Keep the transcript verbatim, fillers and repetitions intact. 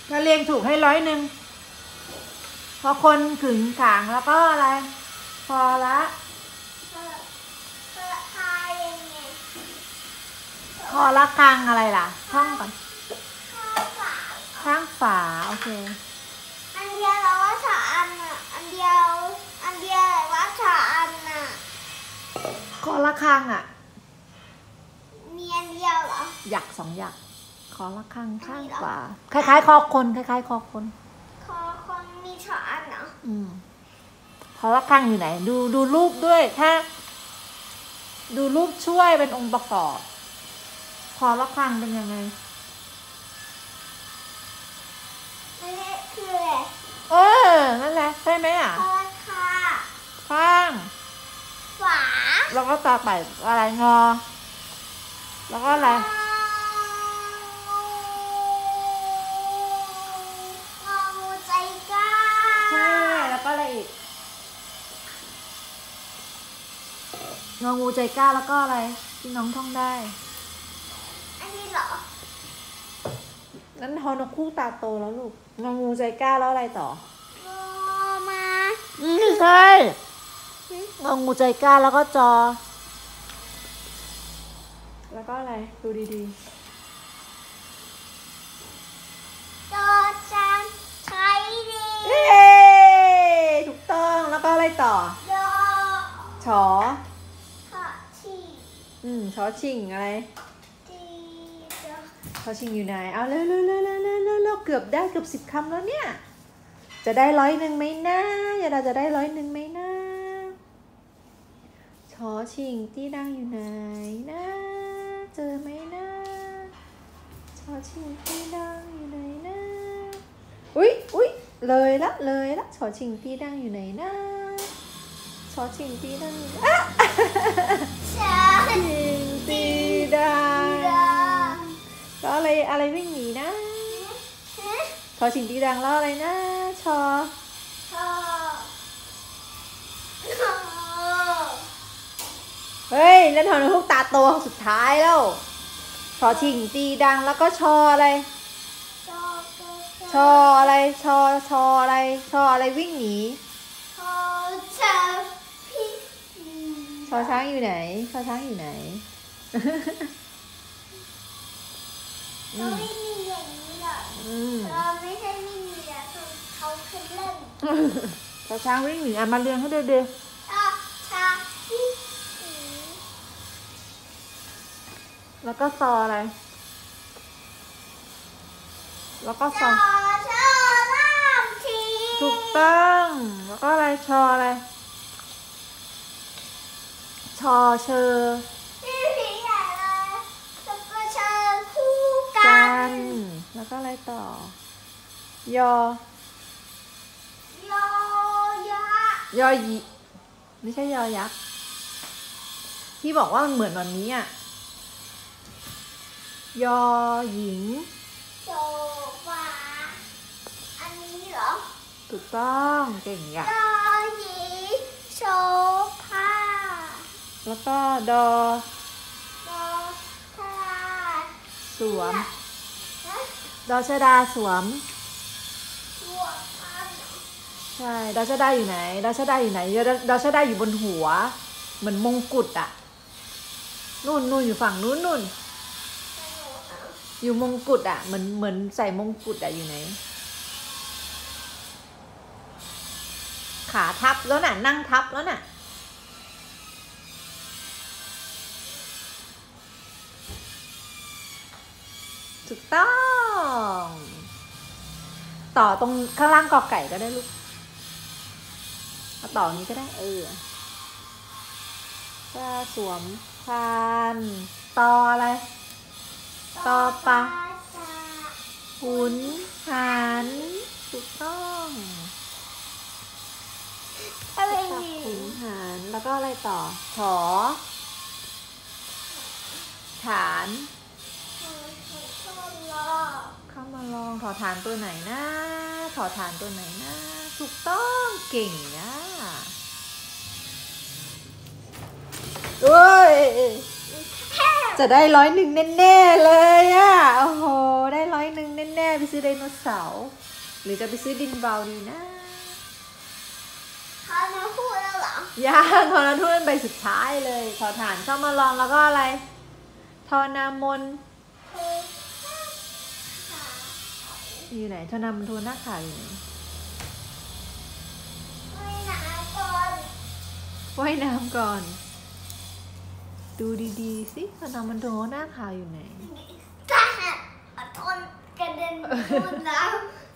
ถ้าเรียงถูกให้ร้อยหนึ่งพอคนขึงขางแล้วก็อะไร พอละพอละครังอะไรล่ะท่องก่อนข้างฝาโอเคอันเดียวแล้วว่าฉะอันอ่ะอันเดียวอันเดียวว่าฉะอันอ่ะคอละครังอ่ะมีอันเดียวเหรอหยักสองหยักคอละครังข้างฝาคล้ายๆคอคนคล้ายๆคอคนคอคนมีฉะอันเหรออืมคอละครังอยู่ไหนดูดูรูปด้วยถ้าดูรูปช่วยเป็นองค์ประกอบคอละครังเป็นยังไงไม่ใช่คืออะไรเออนั่นแหละใช่ไหมอ่ะคอค่ะข้างฝาแล้วก็ต่อไปอะไรงอแล้วก็อะไรงองูใจกล้าใช่แล้วก็อะไรอีกงองูใจกล้าแล้วก็อะไรที่น้องท่องได้อันนี้เหรอนั้นฮอนกคู่ตาโตแล้วลูกงองูใจกล้าแล้วอะไรต่องอมาอืมใช่งองูใจกล้าแล้วก็จอแล้วก็อะไรดูดีๆจอจานใช้ดีเย้ถูกต้องแล้วก็อะไรต่อจอชอขอฉี่อืมชอชิงอะไรดีจอชอชิงอยู่ไหนเอาเร็วเร็วเร็วเร็วเร็วเร็วเกือบได้เกือบสิบคำแล้วเนี่ยจะได้ร้อยหนึ่งไหมนะอย่าเราจะได้ร้อยหนึ่งไหมนะชอชิงที่นั่งอยู่ไหนนะเจอไหมนะชอชิงที่นั่งอยู่ไหนนะอุ๊ยอุ๊ยเลยละเลยละชอชิงที่นั่งอยู่ไหนนะชอชิงที่นั่งอยู่อ่ะชอชิงที่ดังแล้วอะไรอะไรวิ่งหนีนะชอชิงที่ดังแล้วอะไรนะชอชอเฮ้ยนั่นทอนทุกตาโตสุดท้ายแล้วชอชิงตีดังแล้วก็ชออะไรชออะไรชอชออะไรชออะไรวิ่งหนีชอช้างพี่ชอช้างอยู่ไหนชอช้างอยู่ไหนเขาไม่มีอย่างนี้หรอกเราไม่ใช่ไม่มีแล้วเขาคือเล่นชอช้างวิ่งหนีอ่ะมาเรียงให้เด็กชอช้างพี่แล้วก็ซออะไรแล้วก็ซอชอล่ามทีถูกต้องแล้วก็อะไรชออะไรชอเชอพี่ผีใหญ่เลยแล้วก็เชอคู่กันแล้วก็อะไรต่อยอยอยักษ์ยอยีไม่ใช่ยอยักษ์ที่บอกว่ามันเหมือนวันนี้อ่ะยอหญิงโซฟาอันนี้เหรอถูกต้องเก่งอ่ะยอหญิงโซฟาแล้วก็ดอดอชดาสวมดอชดาสวมใช่ดอชดาอยู่ไหนดอชดาอยู่ไหนดอชดาอยู่บนหัวเหมือนมงกุฎอ่ะนู่นนู่นอยู่ฝั่งนู้นนู่นอยู่มงกุฎอ่ะเหมือนเหมือนใส่มงกุฎอ่ะอยู่ไหนขาทับแล้วน่ะนั่งทับแล้วน่ะถูกต้องต่อตรงข้างล่างกอไก่ก็ได้ลูกเอาต่อนี้ก็ได้เออก็สวมพานต่ออะไรต่อปะหุนหันถูกต้องอะไรนี่หุนหันแล้วก็อะไรต่อถอฐานเข้ามาลองถอฐานตัวไหนนะถอฐานตัวไหนนะถูกต้องเก่งนะเอ้ยจะได้ร้อยหนึ่งแน่ๆเลยอ่ะโอ้โหได้ร้อยหนึ่งแน่ๆไปซื้อไดโนเสาร์หรือจะไปซื้อดินเบาดีนะเขามาพูดแล้วเหรอยังทอนาทูนใบสุดท้ายเลยขอฐานเข้ามาลองแล้วก็อะไร ทอนามนอยู่ไหนทอนามนโทหน้าขาวอยู่ไหนไม่หนาก่อนว่ายน้ำก่อน ดูดีๆสิทอนามนโทหน้าขาวอยู่ไหนถ้าหากทนกระเด็นโดนน้ำ